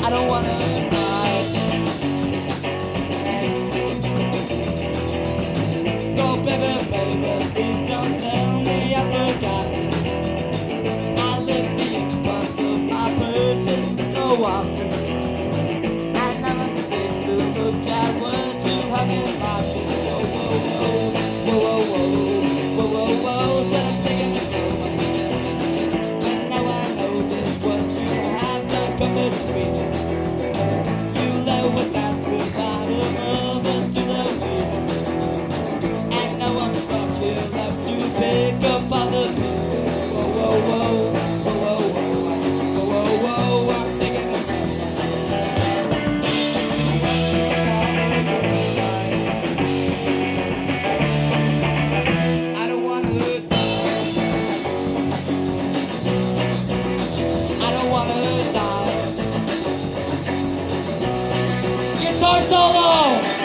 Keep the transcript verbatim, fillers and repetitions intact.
I don't wanna die. So baby, baby, please don't tell me I forgot you. I live the impulse of my purchase so often, and now I'm sick to look at what you have in my face. Whoa, whoa, whoa, whoa, whoa, whoa, whoa, whoa, so I'm taking it so much. And now I know just what you have done come between us. You let what's at the bottom of us to the wheels, and now I'm stuck here left to pick up all the pieces. Whoa, whoa, whoa, whoa, whoa, whoa, whoa, whoa, I'm taking it. I don't wanna die. I don't wanna die. Guitar solo!